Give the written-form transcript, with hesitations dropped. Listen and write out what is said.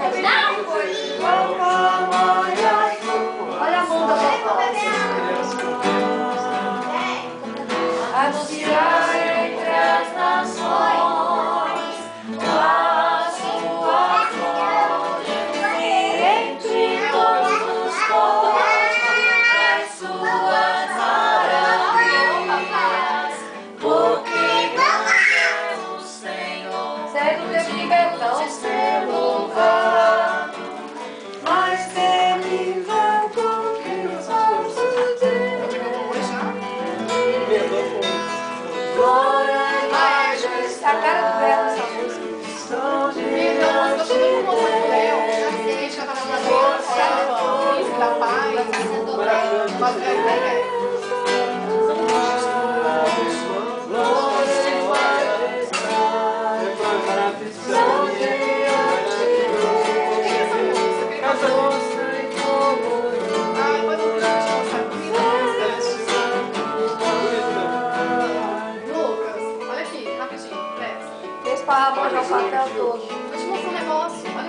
Olha a mão da papai. Anunciar entre as nações a sua glória, entre todos os povos as suas maravilhas, porque grande é o Senhor, segue o teu bigatão, ser louvado, mas ele vai cumprir os nossos dias. Glória e majestade. A cara do Belo essa música. Para arranjar o papel todo. Vou te mostrar um negócio. Olha